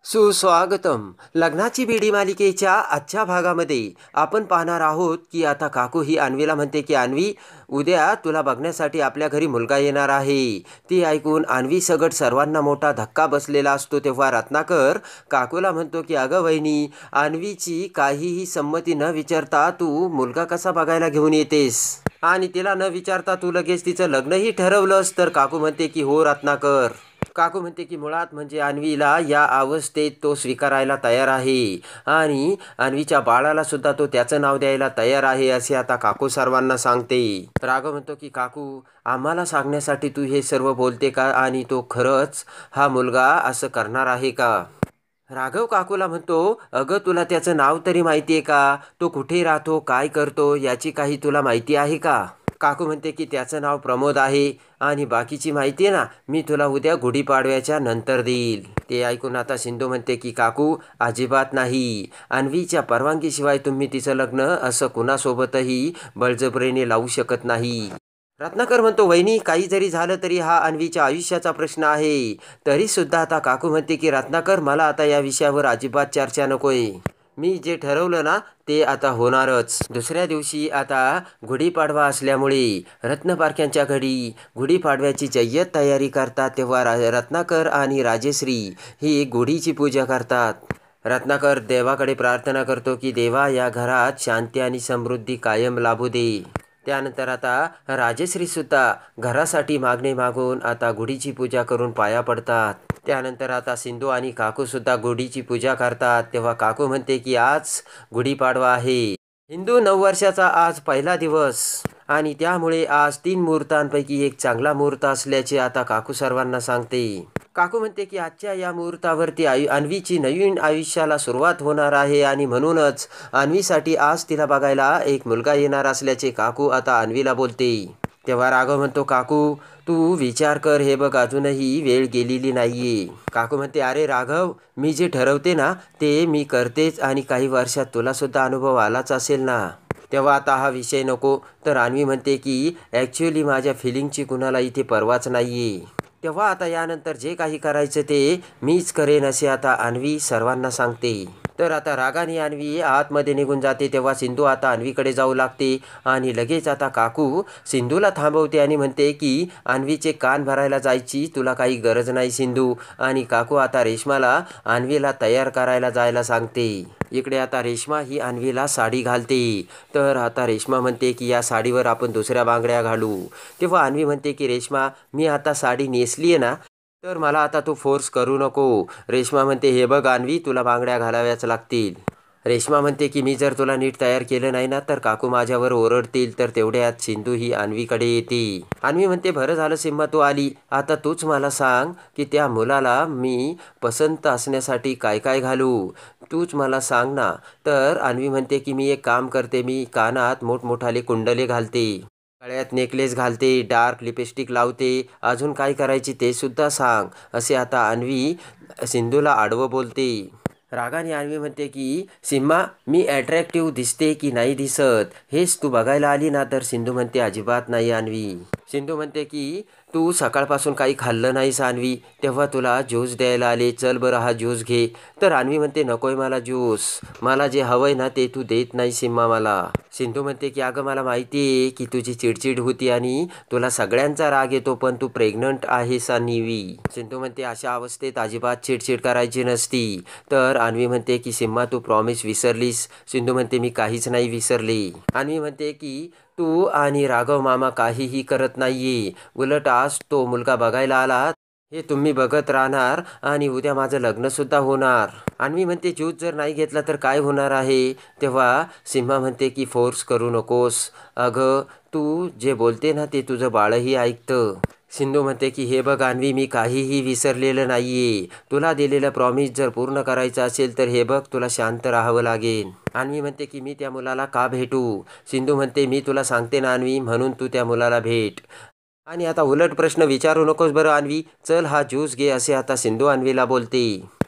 सुस्वागतम. लग्नाची बेडी मालिकेच्या आजच्या भागामध्ये आपण पाहणार आहोत की आता काकू ही अन्वीला म्हणते की अन्वी, उद्या तुला बघण्यासाठी आपल्या घरी मुलगा येणार आहे. ती ऐकून अन्वी सगट सर्वांना मोठा धक्का बसलेला असतो. तेव्हा रत्नाकर काकूला म्हणतो की अगं वहिनी, अन्वीची काहीही संमती न विचारता तू मुलगा कसा बघायला घेऊन येतेस आणि तिला न विचारता तू लगेच तिचं लग्नही ठरवलंस. तर काकू म्हणते की हो रत्नाकर. काकू म्हणते की मुळात म्हणजे अन्वीला या अवस्थेत तो स्वीकारायला तयार आहे आणि अन्वीच्या बाळाला सुद्धा तो त्याचं नाव द्यायला तयार आहे असे आता काकू सर्वांना सांगते. राघव म्हणतो की काकू, आम्हाला सांगण्यासाठी तू हे सर्व बोलते का आणि तो खरंच हा मुलगा असं करणार आहे का? राघव काकूला म्हणतो, अगं तुला त्याचं नाव तरी माहिती आहे का? तो कुठे राहतो, काय करतो याची काही तुला माहिती आहे का? काकू म्हणते की त्याचं नाव प्रमोद आहे आणि बाकीची माहिती आहे ना, मी तुला उद्या गुढीपाडव्याच्या नंतर देईल. ते ऐकून आता सिंधू म्हणते की काकू, अजिबात नाही. अन्वीच्या परवानगीशिवाय तुम्ही तिचं लग्न असं कुणासोबतही बळजबरीने लावू शकत नाही. रत्नाकर म्हणतो, वहिनी काही जरी झालं तरी हा अन्वीच्या आयुष्याचा प्रश्न आहे. तरी सुद्धा आता काकू म्हणते की रत्नाकर, मला आता या विषयावर अजिबात चर्चा नकोय. मी जे ठरवलं ना ते आता होणारच. दुसऱ्या दिवशी आता गुढीपाडवा असल्यामुळे रत्नपारख्यांच्या घरी गुढीपाडव्याची जय्यत तयारी करतात. तेव्हा रत्नाकर आणि राजेश्री ही गुढीची पूजा करतात. रत्नाकर देवाकडे प्रार्थना करतो की देवा, या घरात शांती आणि समृद्धी कायम लाभू दे. त्यानंतर आता राजेश्रीसुद्धा घरासाठी मागणे मागून आता गुढीची पूजा करून पाया पडतात. त्यानंतर आता सिंधू आणि काकूसुद्धा गुढीची पूजा करतात. तेव्हा काकू म्हणते की आज गुढीपाडवा आहे, हिंदू नववर्षाचा आज पहिला दिवस आणि त्यामुळे आज 3 मुहूर्तांपैकी एक चांगला मुहूर्त असल्याचे आता काकू सर्वांना सांगते. काकू म्हणते की आजच्या या मुहूर्तावरती अन्वीची नवीन आयुष्याला सुरुवात होणार आहे आणि म्हणूनच अन्वीसाठी आज तिला बघायला एक मुलगा येणार असल्याचे काकू आता अन्वीला बोलते. तेव्हा राघव म्हणतो, काकू तू विचार कर, हे बघ अजूनही वेळ गेलेली नाहीये. काकू म्हणते, अरे राघव, मी जे ठरवते ना ते मी करतेच आणि काही वर्षात तुला सुद्धा अनुभव आलाच असेल ना. तेव्हा आता हा विषय नको. तर अन्वी म्हणते की ॲक्च्युली माझ्या फिलिंगची कुणाला इथे परवाच नाहीये. तेव्हा आता यानंतर जे काही करायचं ते मीच करेन असे आता अन्वी सर्वांना सांगते. तर आता रागाने अन्वी आतमध्ये निघून जाते. तेव्हा सिंधू आता अन्वीकडे जाऊ लागते आणि लगेच आता काकू सिंधूला थांबवते आणि म्हणते की अन्वीचे कान भरायला जायची तुला काही गरज नाही सिंधू. आणि काकू आता रेश्माला अन्वीला तयार करायला जायला सांगते. इकडे आता रेश्मा ही अन्वीला साडी घालते. तर आता रेश्मा म्हणते की या साडीवर आपण दुसऱ्या बांगड्या घालू. तेव्हा अन्वी म्हणते की रेश्मा, मी आता साडी नेसली आहे ना, तर मला आता तू फोर्स करू नको. रेश्मा म्हणते, हे बघ अन्वी, तुला बांगड्या घालाव्याच लागतील. रेश्मा म्हणते की मी जर तुला नीट तयार केलं नाही ना तर काकू माझ्यावर ओरडतील. तर तेवढ्यात सिंधू ही अन्वीकडे येते. अन्वी म्हणते, बरं झालं सिम्मा तू आली. आता तूच मला सांग की त्या मुलाला मी पसंत असण्यासाठी काय काय घालू, तूच मला सांग ना. तर अन्वी म्हणते की मी एक काम करते, मी कानात मोठमोठाले कुंडले घालते, गळ्यात नेकलेस घालते, डार्क लिपस्टिक लावते, अजून काय करायची ते सुद्धा सांग असे आता अन्वी सिंधूला आडवं बोलते. रागाने अन्वी म्हणते की सिम्मा, मी अट्रॅक्टिव्ह दिसते की नाही दिसत हेच तू बघायला आली ना. तर सिंधू म्हणते, अजिबात नाही अन्वी. सिंधू म्हणते की तू सकाळपासून काही खाल्लं नाहीस अन्वी, तेव्हा तुला ज्यूस द्यायला आले, चल बरं हा ज्यूस घे. तर अन्वी म्हणते, नकोय मला ज्यूस, मला जे हवंय ना ते तू देत नाही सिम्मा मला. सिंधू म्हणते की अगं मला माहिती आहे की तुझी चिडचिड होती आणि तुला सगळ्यांचा राग येतो, पण तू प्रेग्नंट आहेस अन्वी. सिंधू म्हणते, अशा अवस्थेत अजिबात चिडचिड करायची नसती. तर अन्वी म्हणते की सिम्मा तू प्रॉमिस विसरलीस. सिंधू म्हणते, मी काहीच नाही विसरले. अन्वी म्हणते की तू आणि राघव मामा काहीही करत नाहीये, उलट आज तो मुलगा बघायला आला हे तुम्ही बघत राहणार आणि उद्या माझं लग्नसुद्धा होणार. अन्वी म्हणते, ज्यूस जर नाही घेतला तर काय होणार आहे. तेव्हा सिम्मा म्हणते की फोर्स करू नकोस, अगं तू जे बोलते ना ते तुझं बाळही ऐकतं. सिंधू म्हणते की हे बघ अन्वी, मी काहीही विसरलेलं नाहीये, तुला दिलेलं प्रॉमिस जर पूर्ण करायचं असेल तर हे बघ तुला शांत राहावं लागेल. अन्वी म्हणते की मी त्या मुलाला का भेटू. सिंधू म्हणते, मी तुला सांगते ना अन्वी, म्हणून तू त्या मुलाला भेट आणि आता उलट प्रश्न विचारू नकोस बरं अन्वी, चल हा ज्यूस घे असे आता सिंधू अन्वीला बोलते.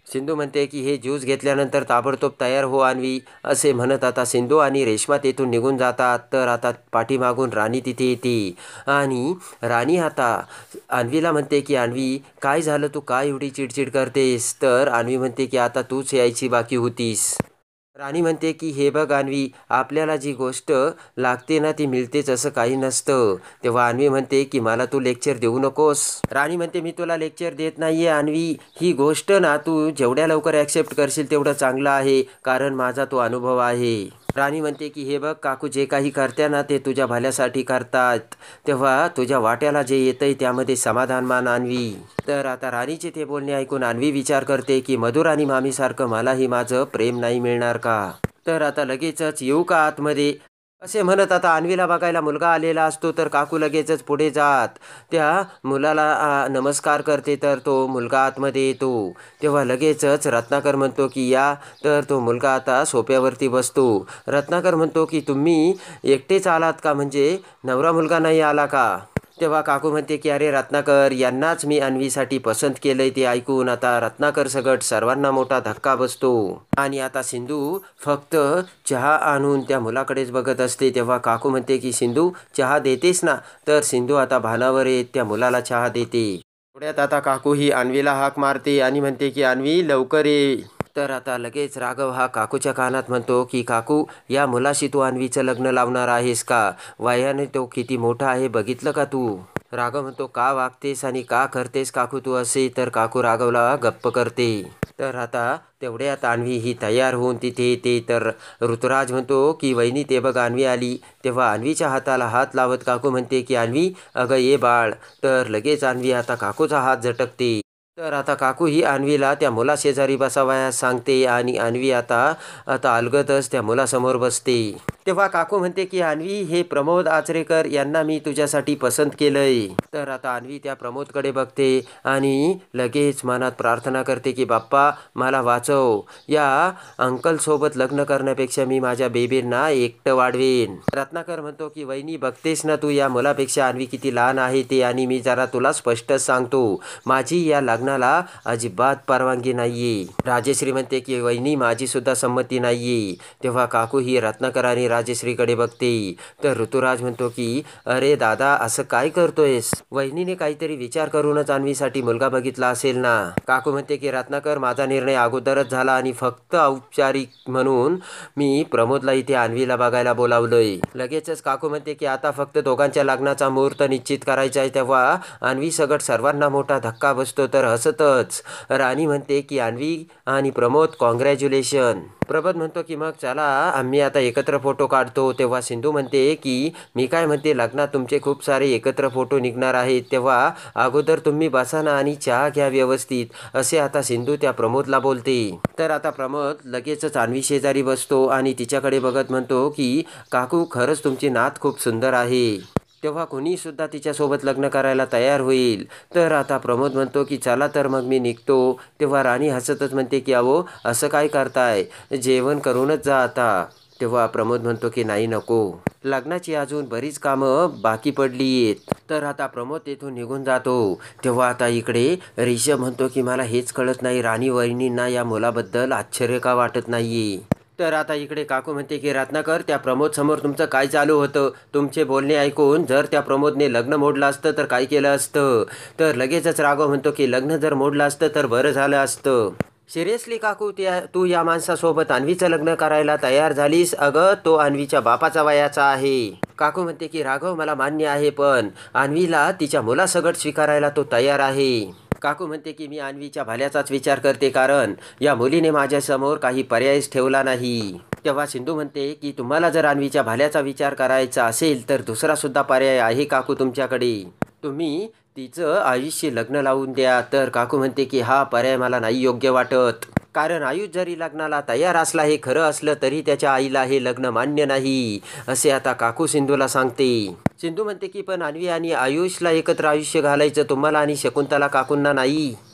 सिंधू म्हणते की हे ज्यूस घेतल्यानंतर ताबडतोब तयार हो अन्वी, असे म्हणत आता सिंधू आणि रेश्मा तेथून निघून जातात. तर आता पाठीमागून राणी तिथे येते आणि राणी आता अन्वीला म्हणते की अन्वी काय झालं, तू काय एवढी चिडचिड करतेस? तर अन्वी म्हणते की आता तूच यायची बाकी होतीस. राणी म्हणते की हे बघ अन्वी, आपल्याला जी गोष्ट लागते ना ती मिळतेच असं काही नसतं. तेव्हा अन्वी म्हणते की मला तू लेक्चर देऊ नकोस. राणी म्हणते मी तुला लेक्चर देत नाहीये अन्वी, ही गोष्ट ना तू जेवढ्या लवकर ॲक्सेप्ट करशील तेवढं चांगलं आहे, कारण माझा तो अनुभव आहे. राणी म्हणते की हे बघ काकू, जे काही करते ना ते तुझ्या भल्यासाठी करतात, तेव्हा तुझ्या वाट्याला जे येतंय त्यामध्ये समाधान मान अन्वी. तर आता राणीचे ते बोलणे ऐकून अन्वी विचार करते की मधुर आणि मामीसारखं मलाही माझं प्रेम नाही मिळणार का? तर आता लगेचच येऊ का आतमध्ये, असे म्हणत आता अन्वीला बघायला मुलगा आलेला असतो. तर काकू लगेचच पुढे जात त्या मुलाला नमस्कार करते. तर तो मुलगा आतमध्ये येतो. तेव्हा लगेचच रत्नाकर म्हणतो की या. तर तो मुलगा आता सोफ्यावरती बसतो. रत्नाकर म्हणतो की तुम्ही एकटेच आलात का, म्हणजे नवरा मुलगा नाही आला का? तेव्हा काकू म्हणते की अरे रत्नाकर, यांनाच मी अन्वीसाठी पसंत केलंय. ते ऐकून आता रत्नाकर सगट सर्वांना मोठा धक्का बसतो आणि आता सिंधू फक्त चहा आणून त्या मुलाकडेच बघत असते. तेव्हा काकू म्हणते की सिंधू चहा देतेस ना? तर सिंधू आता भानावर येत त्या मुलाला चहा देते. थोड्यात आता काकू ही अन्वीला हाक मारते आणि म्हणते की अन्वी लवकर ये. तर आता लगेच राघव हा काकूच्या कानात म्हणतो की काकू, या मुलाशी तू अन्वीचं लग्न लावणार आहेस का? वयाने तो किती मोठा आहे बघितलं का तू? राघव म्हणतो का वागतेस आणि का करतेस काकू तू असे? तर काकू राघवला गप्प करते. तर आता तेवढ्यात अन्वी ही तयार होऊन तिथे येते. तर ऋतुराज म्हणतो की वहिनी ते बघ अन्वी आली. तेव्हा अन्वीच्या हाताला हात लावत काकू म्हणते की अन्वी अगं ये बाळ. तर लगेच अन्वी आता काकूचा हात झटकते. तर आता काकू ही अन्वीला त्या मुलाशेजारी बसावयास सांगते आणि अन्वी आता आता अलगदच त्या मुलासमोर बसते. तेव्हा काकू म्हणते की अन्वी, हे प्रमोद आचरेकर यांना मी तुझ्यासाठी पसंत केलंय. तर आता अन्वी त्या प्रमोदकडे बघते आणि लगेच मनात प्रार्थना करते की बाप्पा मला वाचव, या अंकलसोबत लग्न करण्यापेक्षा मी माझ्या बेबींना एकटं वाढवेन. रत्नाकर म्हणतो की वहिनी बघतेस ना तू, या मुलापेक्षा अन्वी किती लहान आहे ते, आणि मी जरा तुला स्पष्टच सांगतो, माझी या लग्नाला अजिबात परवानगी नाहीये. राजेश्री म्हणते की वहिनी माझी सुद्धा संमती नाहीये. तेव्हा काकू ही रत्नाकर आणि राजेश्रीकडे बघते. तर ऋतुराज म्हणतो की अरे दादा असं काय करतोयस? वहिनीने काहीतरी विचार करूनच अन्वीसाठी मुलगा बघितला असेल ना? काकू म्हणते की रत्नाकर माझा निर्णय अगोदरच झाला आणि फक्त औपचारिक म्हणून मी प्रमोदला इथे अन्वीला बघायला बोलावलंय. लगेचच काकू म्हणते की आता फक्त दोघांच्या लग्नाचा मुहूर्त निश्चित करायचा आहे. तेव्हा अन्वी सगट सर्वांना मोठा धक्का बसतो. तर हसतच राणी म्हणते की अन्वी आणि प्रमोद कॉंग्रॅच्युलेशन. प्रमोद म्हणतो की मग चला आम्ही आता एकत्र फोटो काढतो. तेव्हा सिंधू म्हणते की मी काय म्हणते, लग्नात तुमचे खूप सारे एकत्र फोटो निघणार आहेत, तेव्हा अगोदर तुम्ही बसा ना आणि चहा घ्या व्यवस्थित, असे आता सिंधू त्या प्रमोदला बोलते. तर आता प्रमोद लगेचच अन्वी शेजारी बसतो आणि तिच्याकडे बघत म्हणतो की काकू खरंच तुमची नात खूप सुंदर आहे, तेव्हा कोणीसुद्धा तिच्यासोबत लग्न करायला तयार होईल. तर आता प्रमोद म्हणतो की चला तर मग मी निघतो. तेव्हा राणी हसतच म्हणते की अहो असं काय करताय, जेवण करूनच जा आता. तेव्हा प्रमोद म्हणतो की नाही नको, लग्नाची अजून बरीच कामं बाकी पडली आहेत. तर आता प्रमोद तेथून निघून जातो. तेव्हा आता इकडे ऋषभ म्हणतो की मला हेच कळत नाही, राणी वहिनींना या मुलाबद्दल आश्चर्य का वाटत नाहीये. तर आता इकडे काकू म्हणते की रत्नाकर, त्या प्रमोद समोर तुमचं काय चालू होतं? तुमचे बोलणे ऐकून जर त्या प्रमोदने लग्न मोडलं असतं तर काय केलं असतं? तर लगेचच राघव म्हणतो की लग्न जर मोडलं असतं तर बरं झालं असतं. सिरियसली काकू, तू या माणसासोबत अन्वीचं लग्न करायला तयार झालीस? अगं तो अन्वीच्या बापाचा वयाचा आहे. काकू म्हणते की राघव मला मान्य आहे, पण अन्वीला तिच्या मुलासगट स्वीकारायला तो तयार आहे. काकू म्हणते की मी अन्वीच्या भल्याचाच विचार करते, कारण या मुलीने माझ्यासमोर काही पर्यायच ठेवला नाही. तेव्हा सिंधू म्हणते की तुम्हाला जर अन्वीच्या भल्याचा विचार करायचा असेल तर दुसरा सुद्धा पर्याय आहे काकू तुमच्याकडे, तुम्ही तिचं आयुष्य लग्न लावून द्या. तर काकू म्हणते की हा पर्याय मला नाही योग्य वाटत, कारण आयुष जरी लग्नाला तयार असला, हे खरं असलं तरी त्याच्या आईला हे लग्न मान्य नाही, असे आता काकू सिंधूला सांगते. सिंधू म्हणते की पण अन्वी आणि आयुषला एकत्र आयुष्य घालायचं तुम्हाला आणि शकुंतला काकूंना नाही.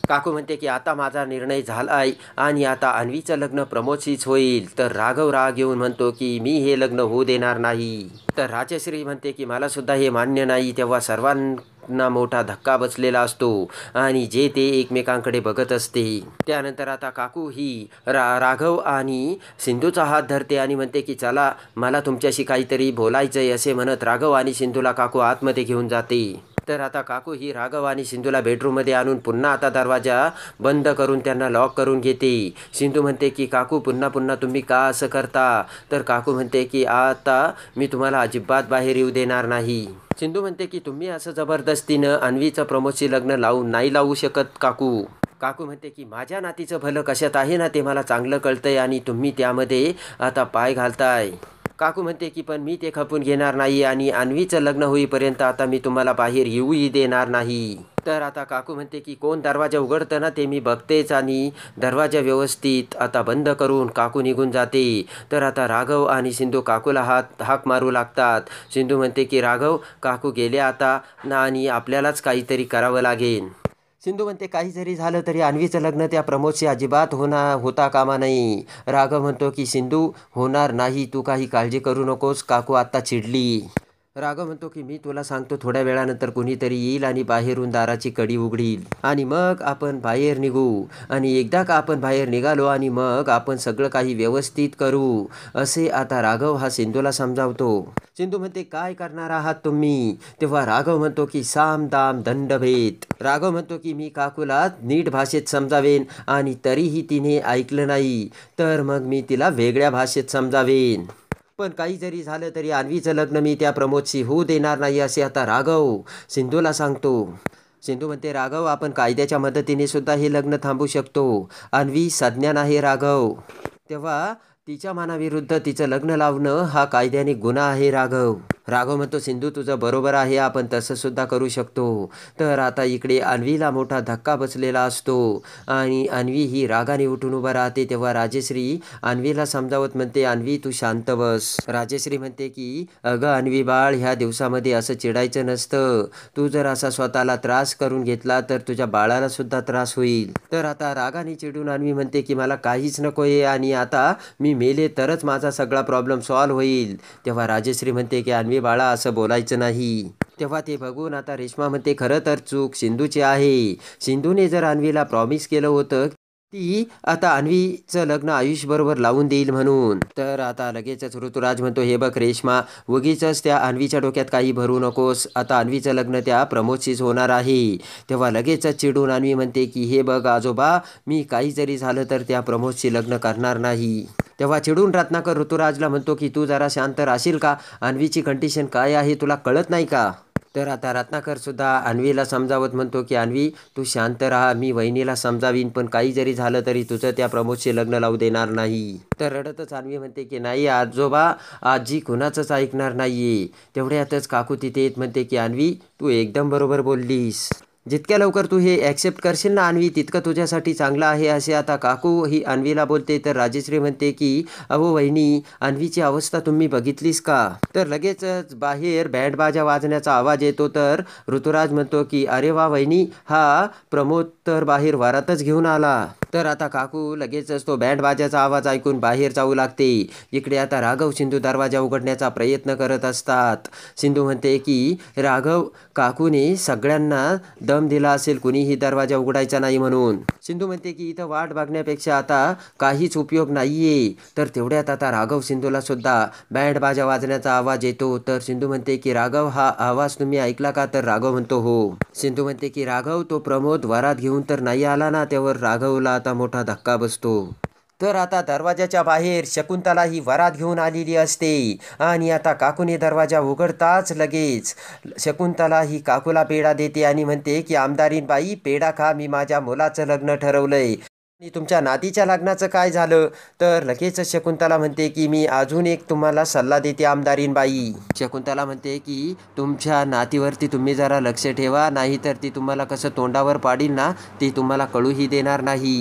काकू म्हणते की आता माझा निर्णय झाला आहे आणि आता अन्वीचं लग्न प्रमोदशीच होईल. तर राघव राग येऊन म्हणतो की मी हे लग्न होऊ देणार नाही. तर राजश्री म्हणते की मला सुद्धा हे मान्य नाही. तेव्हा सर्वांना मोठा धक्का बसलेला असतो आणि जे ते एकमेकांकडे बघत असते. त्यानंतर आता काकू ही राघव आणि सिंधूचा हात धरते आणि म्हणते की चला मला तुमच्याशी काहीतरी बोलायचं आहे. असे म्हणत राघव आणि सिंधूला काकू आतमध्ये घेऊन जाते. तर आता काकू ही राघव आणि सिंधूला बेडरूममध्ये आणून पुन्हा आता दरवाजा बंद करून त्यांना लॉक करून घेते. सिंधू म्हणते की काकू पुन्हा पुन्हा तुम्ही का असं करता. तर काकू म्हणते की आता मी तुम्हाला अजिबात बाहेर येऊ देणार नाही. सिंधू म्हणते की तुम्ही असं जबरदस्तीनं अन्वीचं प्रमोदशी लग्न नाही लावू शकत काकू. काकू म्हणते की माझ्या नातीचं भलं कशात आहे ना ते मला चांगलं कळतंय आणि तुम्ही त्यामध्ये आता पाय घालताय. काकू म्हणते की पण मी ते खपून घेणार नाही आणि अन्वीचं लग्न होईपर्यंत आता मी तुम्हाला बाहेर येऊही देणार नाही. तर आता काकू म्हणते की कोण दरवाजा उघडतं ना ते मी बघतेच आणि दरवाजा व्यवस्थित आता बंद करून काकू निघून जाते. तर आता राघव आणि सिंधू काकूला हाक मारू लागतात. सिंधू म्हणते की राघव काकू गेले आता आणि आपल्यालाच काहीतरी करावं लागेल. सिंधू म्हणते काही जरी झालं तरी अन्वीचं लग्न त्या प्रमोदशी अजिबात होता कामा नाही. राघव म्हणतो की सिंधू होणार नाही, तू काही काळजी करू नकोस. काकू आत्ता चिडली. राघव म्हणतो की मी तुला सांगतो थोड्या वेळानंतर कोणीतरी येईल आणि बाहेरून दाराची कडी उघडील आणि मग आपण बाहेर निघू आणि एकदा का आपण बाहेर निघालो आणि मग आपण सगळं काही व्यवस्थित करू असे आता राघव हा सिंधूला समजावतो. सिंधू म्हणते काय करणार आहात तुम्ही. तेव्हा राघव म्हणतो की साम दाम दंडभेद. राघव म्हणतो की मी काकूला नीट भाषेत समजावेन आणि तरीही तिने ऐकलं नाही तर मग मी तिला वेगळ्या भाषेत समजावेन. पण काही जरी झालं तरी अन्वीचं लग्न मी त्या प्रमोदशी होऊ देणार नाही असे आता राघव सिंधूला सांगतो. सिंधू म्हणते राघव आपण कायद्याच्या मदतीने सुद्धा हे लग्न थांबवू शकतो. अन्वी सज्ञान आहे राघव. तेव्हा तिच्या मनाविरुद्ध तिचं लग्न लावणं हा कायद्याने गुन्हा आहे राघव. राघव म्हणतो सिंधू तुझं बरोबर आहे, आपण तसं सुद्धा करू शकतो. तर आता इकडे अन्वीला मोठा धक्का बसलेला असतो आणि अन्वी ही रागाने उठून उभा राहते. तेव्हा राजश्री अन्वीला समजावत म्हणते अन्वी तू शांत बस. राजश्री म्हणते की अगं अन्वी बाळ ह्या दिवसामध्ये असं चिडायचं नसतं. तू जर असा स्वतःला त्रास करून घेतला तर तुझ्या बाळाला सुद्धा त्रास होईल. तर आता रागाने चिडून अन्वी म्हणते की मला काहीच नको आहे आणि आता मी मेले तरच माझा सगळा प्रॉब्लेम सॉल्व्ह होईल. तेव्हा राजश्री म्हणते की अन्वी बाळा असं बोलायचं नाही. तेव्हा ते बघून आता रेश्मा म्हणते खरं तर चूक सिंधूची आहे. सिंधूने जर अन्वीला प्रॉमिस केलं होतं ती आता अन्वीचं लग्न आयुषबरोबर लावून देईल म्हणून. तर आता लगेचच ऋतुराज म्हणतो हे बघ रेश्मा उगीचच त्या अन्वीच्या डोक्यात काही भरू नकोस. आता अन्वीचं लग्न त्या प्रमोदशीच होणार आहे. तेव्हा लगेचच चिडून अन्वी म्हणते की हे बघ आजोबा मी काही जरी झालं तर त्या प्रमोदशी लग्न करणार नाही. तेव्हा चिडून रत्नाकर ऋतुराजला म्हणतो की तू जरा शांत राहशील का. अन्वीची कंडिशन काय आहे तुला कळत नाही का. तर आता रत्नाकर सुद्धा अन्वीला समजावत म्हणतो की अन्वी तू शांत राहा, मी वहिनीला समजावीन पण काही जरी झालं तरी तुझं त्या प्रमोदशी लग्न लावू देणार नाही. तर रडतच अन्वी म्हणते की नाही आजोबा आजी कुणाचंच ऐकणार नाहीये. तेवढ्यातच काकू तिथे येत म्हणते की अन्वी तू एकदम बरोबर बोललीस. जितक्या लवकर तू हे ॲक्सेप्ट करशील ना अन्वी तितकं तुझ्यासाठी चांगलं आहे असे आता काकू ही अन्वीला बोलते. तर राजश्री म्हणते की अहो वहिनी अन्वीची अवस्था तुम्ही बघितलीस का. तर लगेचच बाहेर बँड बाजा वाजण्याचा आवाज येतो. तर ऋतुराज म्हणतो की अरे वा वहिनी हा प्रमोद तर बाहेर वरातच घेऊन आला. तर आता काकू लगेचच तो बँड बाजाचा आवाज ऐकून बाहेर जाऊ लागते. इकडे आता राघव सिंधू दरवाजा उघडण्याचा प्रयत्न करत असतात. सिंधू म्हणते की राघव काकूने सगळ्यांना दम दिला असेल कुणीही दरवाजा उघडायचा नाही म्हणून. सिंधू म्हणते की इथं वाट बघण्यापेक्षा आता काहीच उपयोग नाहीये. तर तेवढ्यात आता राघव सिंधूला सुद्धा बँड बाजा वाजण्याचा आवाज येतो. तर सिंधू म्हणते की राघव हा आवाज तुम्ही ऐकला का. तर राघव म्हणतो हो. सिंधू म्हणते की राघव तो प्रमोद वरात घेऊन तर नाही आला ना. त्यावर राघवला आता मोठा धक्का बसतो. तर आता दरवाजाच्या बाहेर शकुंतला ही वरात घेऊन आलेली असते आणि आता काकूने दरवाजा उघडताच लगेच शकुंतला ही काकूला पेढा देते आणि म्हणते की आमदारीन बाई पेढा खा, मी माझ्या मुलाचं लग्न ठरवलंय. आणि तुमच्या नातीच्या लग्नाचं काय झालं. तर लगेच शकुंतला म्हणते की मी अजून एक तुम्हाला सल्ला देते आमदारीन बाई. शकुंतला म्हणते की तुमच्या नातीवरती तुम्ही जरा लक्ष ठेवा, नाहीतर ती तुम्हाला कसं तोंडावर पाडील ना ती तुम्हाला कळूही देणार नाही.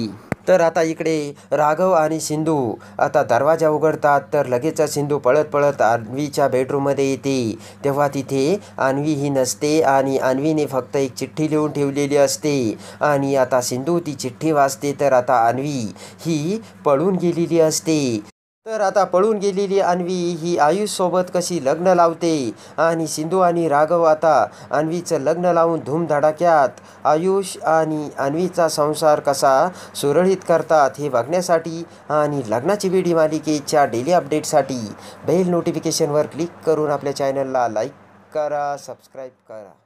तर आता इकडे राघव आणि सिंधू आता दरवाजा उघडतात, तर लगेचच सिंधू पळत पळत अन्वीच्या बेडरूममध्ये येते. तेव्हा तिथे अन्वी ही नसते आणि अन्वीने फक्त एक चिठ्ठी लिहून ठेवलेली असते. आणि आता सिंधू ती चिठ्ठी वाचते, तर आता अन्वी ही पळून गेलेली असते. तर आता पळून गेलेली अन्वी ही आयुषसोबत कशी लग्न लावते आणि सिंधू आणि राघव आता अन्वीचं लग्न लावून धूमधडाक्यात आयुष आणि अन्वीचा संसार कसा सुरळीत करतात हे बघण्यासाठी आणि लग्नाची वेडी मालिकेच्या डेली अपडेटसाठी बेल नोटिफिकेशनवर क्लिक करून आपल्या चॅनलला लाईक करा, सबस्क्राईब करा.